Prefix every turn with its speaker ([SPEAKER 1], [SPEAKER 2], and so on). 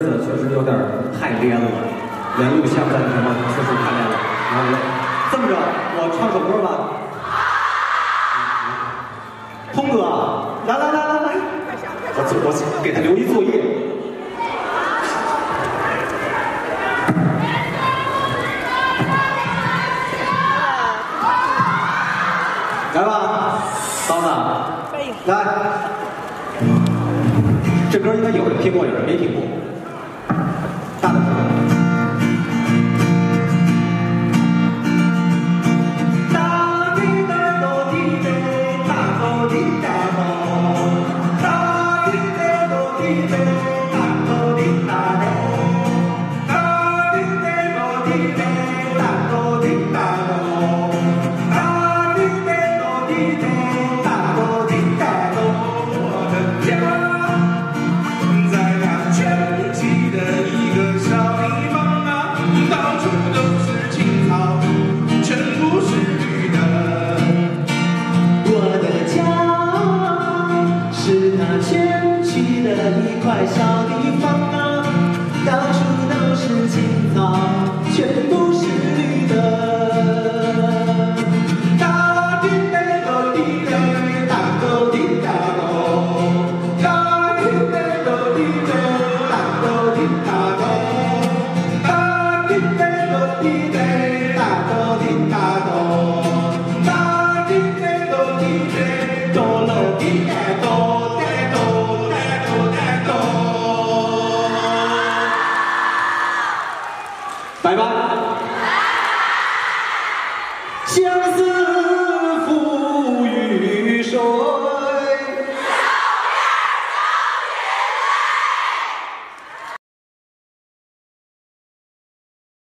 [SPEAKER 1] 确实有点太连了，连录像在什么确实太连了。然后这么着，我唱首歌吧。通哥，来，我给他留一作业。来吧，刀子，来。这歌应该有人听过，有人没听过。大的声。
[SPEAKER 2] 一块小地方啊，到处都是青草。